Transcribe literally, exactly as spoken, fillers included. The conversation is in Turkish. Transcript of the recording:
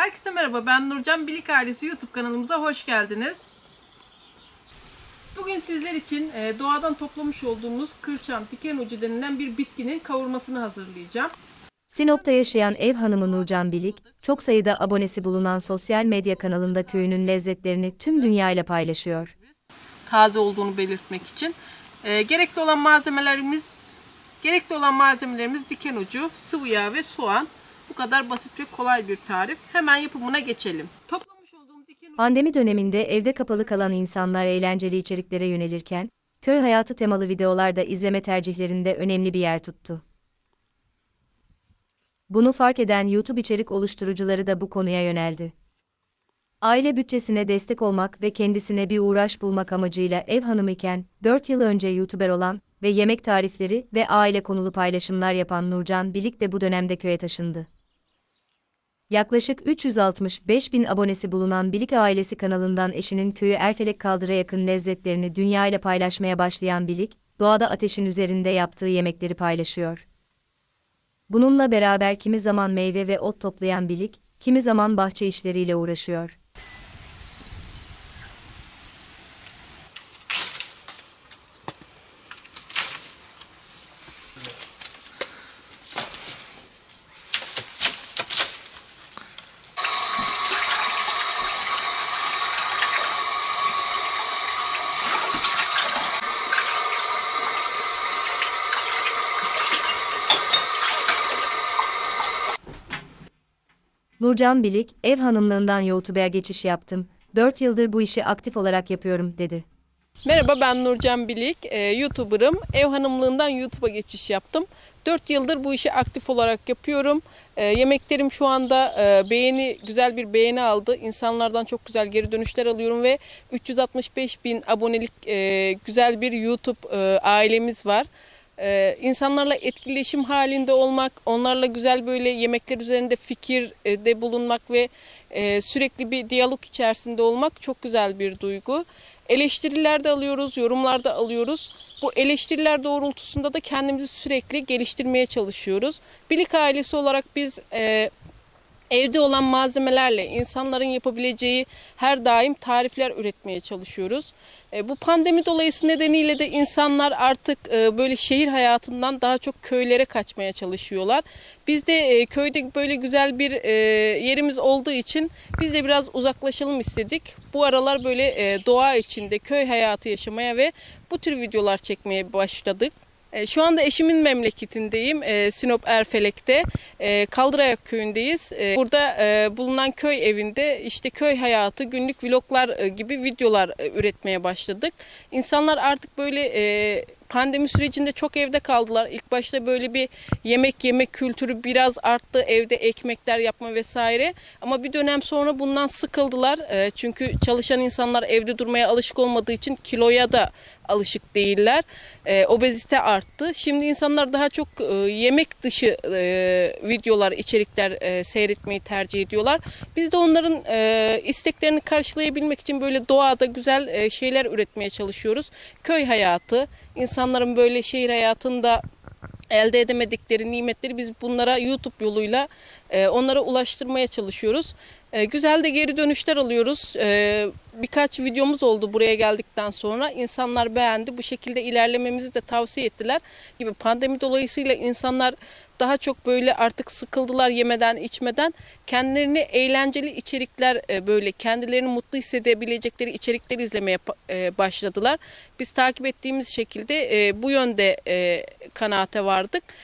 Herkese merhaba, ben Nurcan Bilik Ailesi YouTube kanalımıza hoş geldiniz. Bugün sizler için doğadan toplamış olduğumuz kırçam, diken ucu denilen bir bitkinin kavurmasını hazırlayacağım. Sinop'ta yaşayan ev hanımı Nurcan Bilik, çok sayıda abonesi bulunan sosyal medya kanalında köyünün lezzetlerini tüm dünyayla paylaşıyor. Taze olduğunu belirtmek için. E, gerekli olan malzemelerimiz, gerekli olan malzemelerimiz diken ucu, sıvı yağ ve soğan. Bu kadar basit ve kolay bir tarif. Hemen yapımına geçelim. Toplamış olduğum diken ucu... Pandemi döneminde evde kapalı kalan insanlar eğlenceli içeriklere yönelirken, köy hayatı temalı videolar da izleme tercihlerinde önemli bir yer tuttu. Bunu fark eden YouTube içerik oluşturucuları da bu konuya yöneldi. Aile bütçesine destek olmak ve kendisine bir uğraş bulmak amacıyla ev hanımı iken, dört yıl önce YouTuber olan ve yemek tarifleri ve aile konulu paylaşımlar yapan Nurcan Bilik de bu dönemde köye taşındı. Yaklaşık üç yüz altmış beş bin abonesi bulunan Bilik Ailesi kanalından eşinin köyü Erfelek Kaldır'a yakın lezzetlerini dünyayla paylaşmaya başlayan Bilik, doğada ateşin üzerinde yaptığı yemekleri paylaşıyor. Bununla beraber kimi zaman meyve ve ot toplayan Bilik, kimi zaman bahçe işleriyle uğraşıyor. Nurcan Bilik, ev hanımlığından YouTube'a geçiş yaptım, dört yıldır bu işi aktif olarak yapıyorum, dedi. Merhaba, ben Nurcan Bilik, ee, YouTuber'ım. Ev hanımlığından YouTube'a geçiş yaptım. dört yıldır bu işi aktif olarak yapıyorum. Ee, yemeklerim şu anda e, beğeni, güzel bir beğeni aldı. İnsanlardan çok güzel geri dönüşler alıyorum ve üç yüz altmış beş bin abonelik e, güzel bir YouTube e, ailemiz var. Ee, insanlarla etkileşim halinde olmak, onlarla güzel böyle yemekler üzerinde fikirde bulunmak ve e, sürekli bir diyalog içerisinde olmak çok güzel bir duygu. Eleştiriler de alıyoruz, yorumlar da alıyoruz. Bu eleştiriler doğrultusunda da kendimizi sürekli geliştirmeye çalışıyoruz. Bilik ailesi olarak biz e, evde olan malzemelerle insanların yapabileceği her daim tarifler üretmeye çalışıyoruz. E, bu pandemi dolayısı nedeniyle de insanlar artık e, böyle şehir hayatından daha çok köylere kaçmaya çalışıyorlar. Biz de e, köyde böyle güzel bir e, yerimiz olduğu için biz de biraz uzaklaşalım istedik. Bu aralar böyle e, doğa içinde köy hayatı yaşamaya ve bu tür videolar çekmeye başladık. Şu anda eşimin memleketindeyim. Sinop Erfelek'te. Kaldırayak köyündeyiz. Burada bulunan köy evinde işte köy hayatı, günlük vloglar gibi videolar üretmeye başladık. İnsanlar artık böyle pandemi sürecinde çok evde kaldılar. İlk başta böyle bir yemek yemek kültürü biraz arttı. Evde ekmekler yapma vesaire. Ama bir dönem sonra bundan sıkıldılar. Çünkü çalışan insanlar evde durmaya alışık olmadığı için kiloya da alışık değiller. E, obezite arttı. Şimdi insanlar daha çok e, yemek dışı e, videolar, içerikler e, seyretmeyi tercih ediyorlar. Biz de onların e, isteklerini karşılayabilmek için böyle doğada güzel e, şeyler üretmeye çalışıyoruz. Köy hayatı, insanların böyle şehir hayatında elde edemedikleri nimetleri biz bunlara YouTube yoluyla e, onlara ulaştırmaya çalışıyoruz. E, güzel de geri dönüşler alıyoruz. E, birkaç videomuz oldu buraya geldikten sonra. İnsanlar beğendi. Bu şekilde ilerlememizi de tavsiye ettiler. Gibi pandemi dolayısıyla insanlar daha çok böyle artık sıkıldılar yemeden içmeden. Kendilerini eğlenceli içerikler e, böyle kendilerini mutlu hissedebilecekleri içerikler izlemeye e, başladılar. Biz takip ettiğimiz şekilde e, bu yönde e, kanaate vardık.